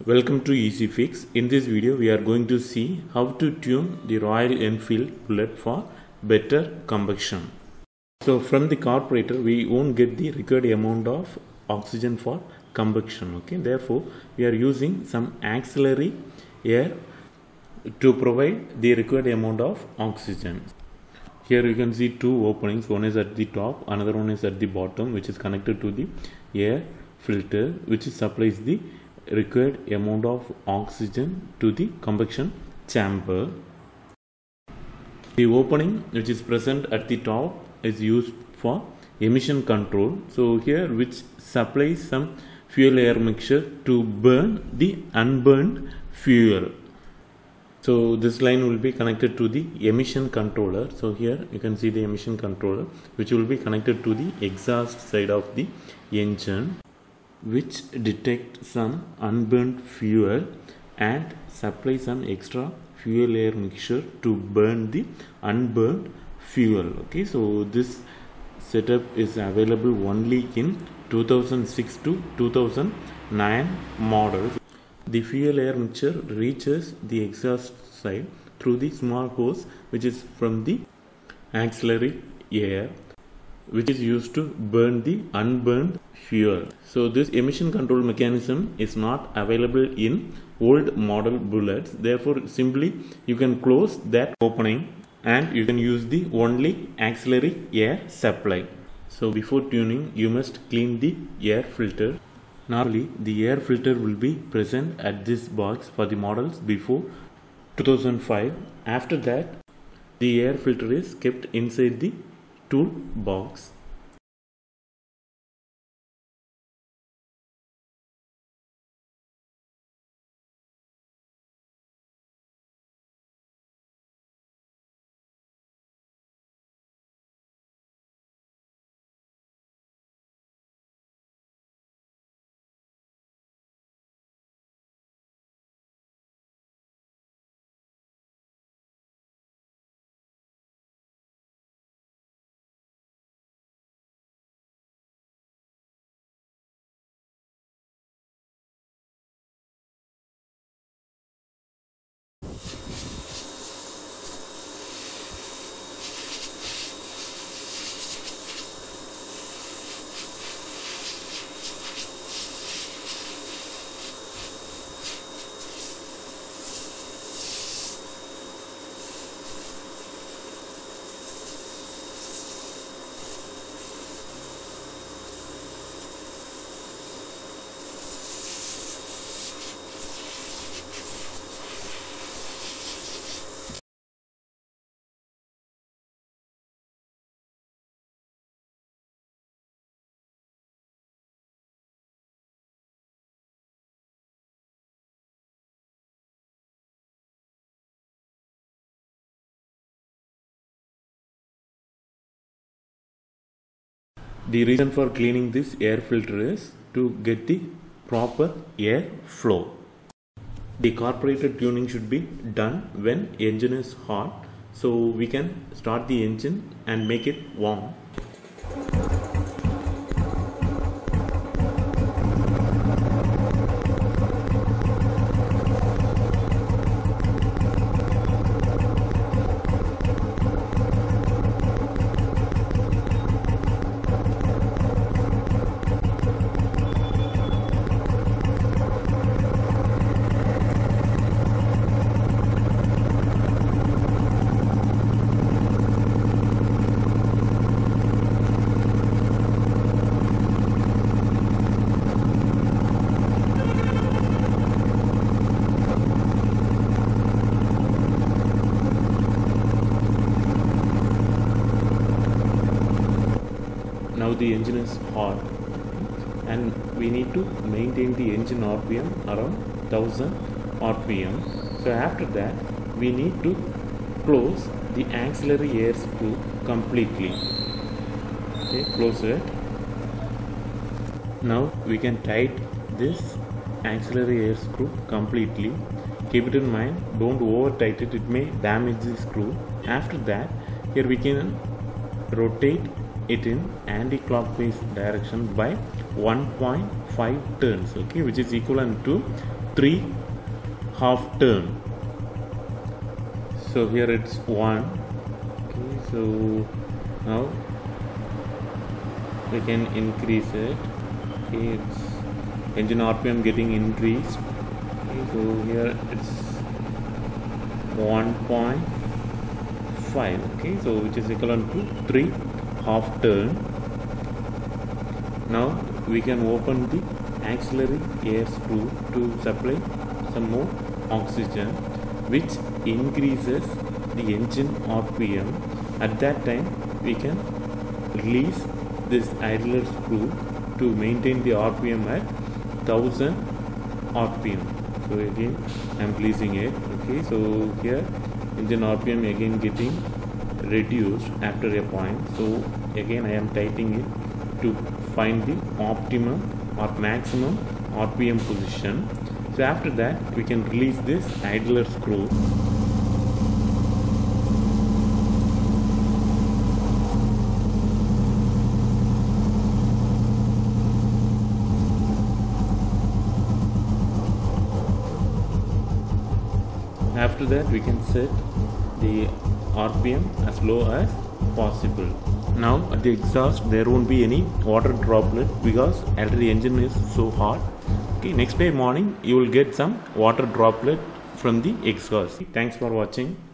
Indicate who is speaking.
Speaker 1: Welcome to Easy Fix. In this video we are going to see how to tune the Royal Enfield bullet for better combustion. So from the carburetor we won't get the required amount of oxygen for combustion. Okay, therefore we are using some auxiliary air to provide the required amount of oxygen. Here you can see two openings, one is at the top, another one is at the bottom, which is connected to the air filter, which supplies the required amount of oxygen to the combustion chamber. The opening which is present at the top is used for emission control. So here which supplies some fuel air mixture to burn the unburned fuel. So this line will be connected to the emission controller. So here you can see the emission controller which will be connected to the exhaust side of the engine, which detect some unburned fuel and supply some extra fuel air mixture to burn the unburned fuel. Okay, so this setup is available only in 2006 to 2009 models. The fuel air mixture reaches the exhaust side through the small hose which is from the auxiliary air, which is used to burn the unburned fuel. So this emission control mechanism is not available in old model bullets. Therefore simply you can close that opening and you can use the only auxiliary air supply. So before tuning you must clean the air filter. Normally the air filter will be present at this box for the models before 2005. After that the air filter is kept inside the tool box. The reason for cleaning this air filter is to get the proper air flow. The carburetor tuning should be done when engine is hot, so we can start the engine and make it warm. Now the engine is hot and we need to maintain the engine RPM around 1000 RPM. So after that we need to close the auxiliary air screw completely. Okay, close it. Now we can tight this auxiliary air screw completely. Keep it in mind, don't over tight it, it may damage the screw. After that here we can rotate it in anti-clockwise direction by 1.5 turns, okay, which is equivalent to 3 half turn. So here it's 1, okay, so now we can increase it, okay, it's engine RPM getting increased, okay, so here it's 1.5, okay, so which is equivalent to 3 half turn. Now we can open the auxiliary air screw to supply some more oxygen, which increases the engine RPM. At that time we can release this idler screw to maintain the RPM at 1000 RPM. So again I am releasing it, okay, so here engine RPM again getting reduced after a point, so again I am tightening it to find the optimum or maximum RPM position. So after that we can release this idler screw. After that we can set the RPM as low as possible. Now at the exhaust there won't be any water droplet because already the engine is so hot. Okay, next day morning you will get some water droplet from the exhaust. Thanks for watching.